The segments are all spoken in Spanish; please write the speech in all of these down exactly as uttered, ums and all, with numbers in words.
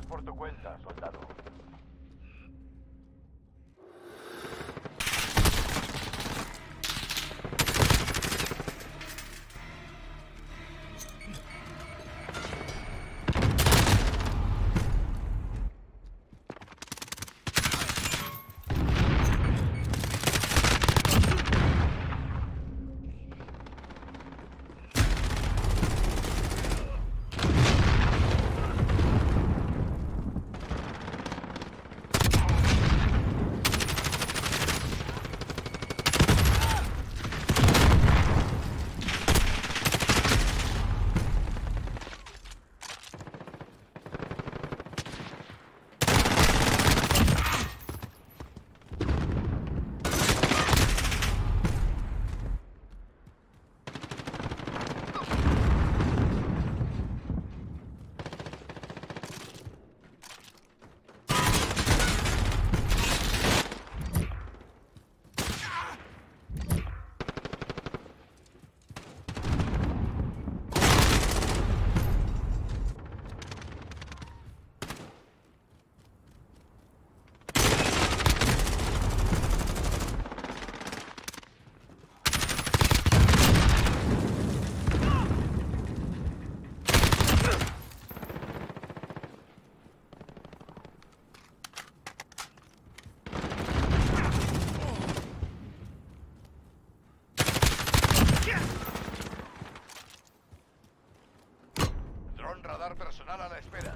Vas por tu cuenta, soldado. Radar personal a la espera.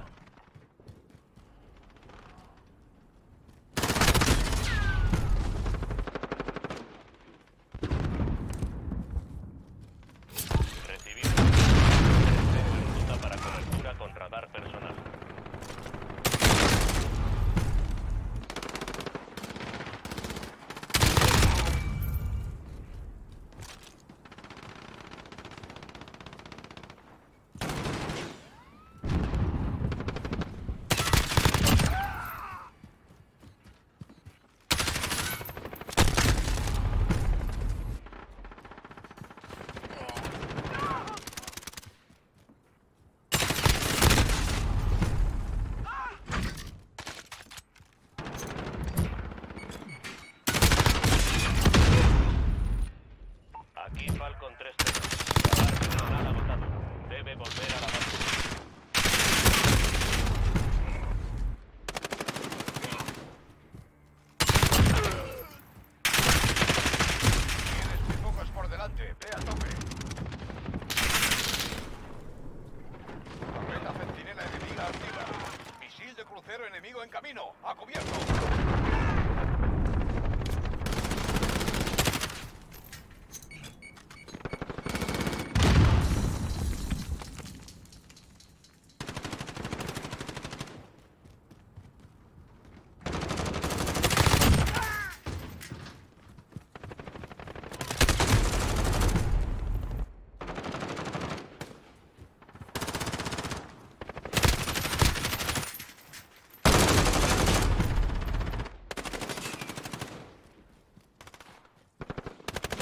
Recibido. En ruta para cobertura con radar personal. Aquí Falcon tres cero. Radar personal agotado. Debe volver a la base. Tienes muy pocos por delante. Ve a tope. Torreta centinela enemiga activa. Misil de crucero enemigo en camino. ¡A cubierto!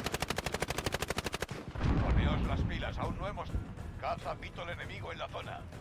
Poneos las pilas, aún no hemos... Caza Beetle enemigo en la zona.